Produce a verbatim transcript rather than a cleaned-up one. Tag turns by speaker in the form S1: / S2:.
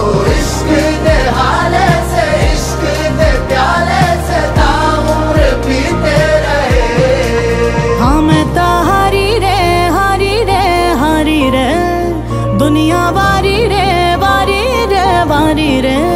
S1: इश्क दे हाले से इश्क दे प्याले से ताउर पीते रहे।
S2: हाँ मैं ता हारी रे हारी रे हारी रे दुनिया वारी रे वारी रे वारी रे।